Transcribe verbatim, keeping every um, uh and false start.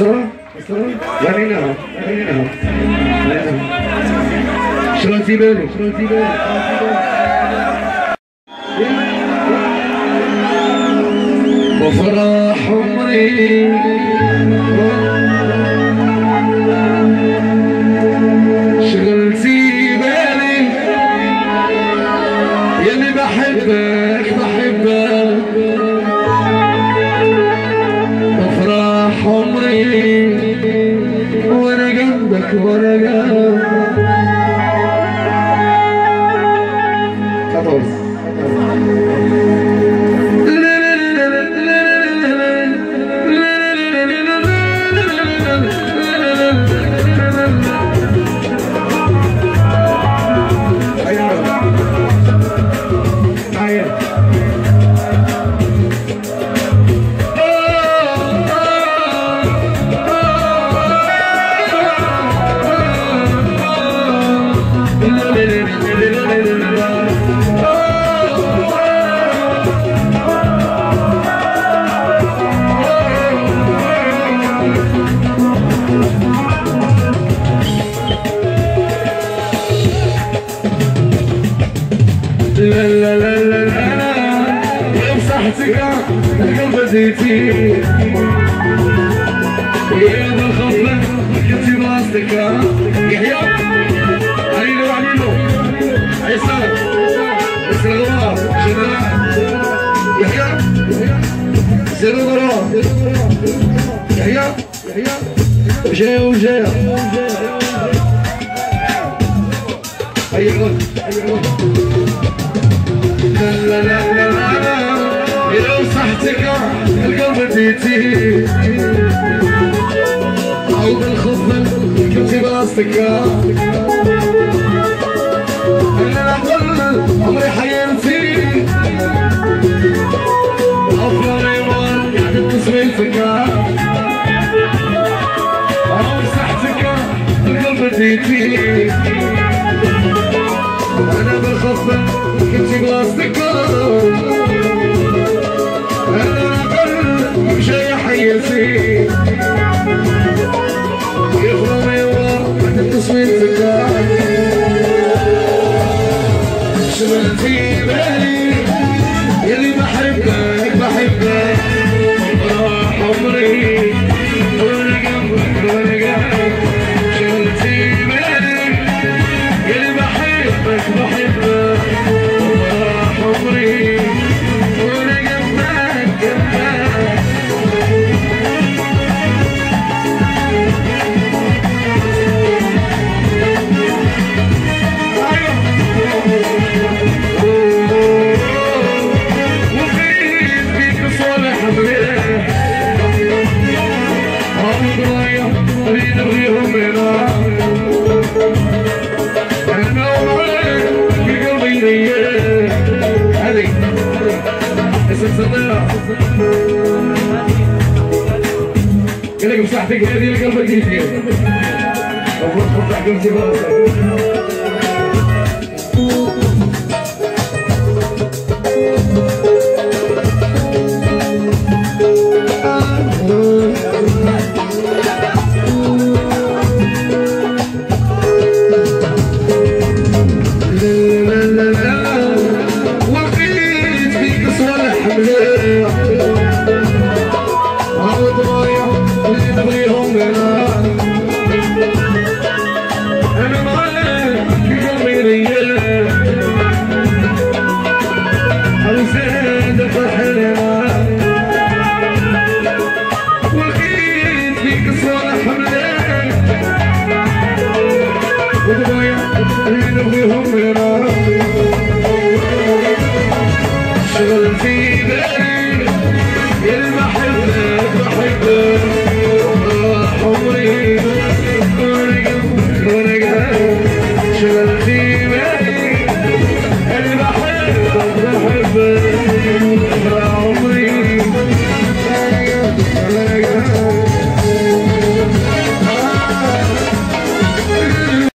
مسرة يعني نعم يعني نعم شغلتي بالي شغلتي بالي وفرح عمري شغلتي بالي يلي بحبك بحبك وفرح عمري وانا جنبك وانا جنبك لا لا لا لا لا يا مسحتك القلب زيتي يا بالخفة كنتي بلاصتك يحيى عليلو عليلو عيسى عيسى الغوار جنرال يحيى زيرو غرام يحيى يحيى وجاية وجاية هيا غد هيا غد لا لا لا لا لا لو صحتك القلب ديتي او بالخفة كنتي براستك انا نقول عمري حياتي افضل يوم قاعد تصويتك او صحتك القلب ديتي انا بالخفة كنتي بلاصتك انا نقل مشي حياتي يخرم يوم بعد تصويتك شغلتي بالي يلي بحبك بحبك راح عمري وانا جنبك وانا جنبك شغلتي بالي يلي بحبك بحبك عمري وانا جنبك جنبك وخير بيك صالح مليح عمري ضايع اريد ابغيهم هنا انا وعليك في قلبي نية هذي اسم صداع قالك مساحتك هذه القلب الجديد المفروض تفتح قلبي براسك شغلتي بالي يلي بحبك بحبك عمري وانا جنبك وانا جنبك شغلتي بالي يلي بحبك بحبك عمري وانا جنبك وانا جنبك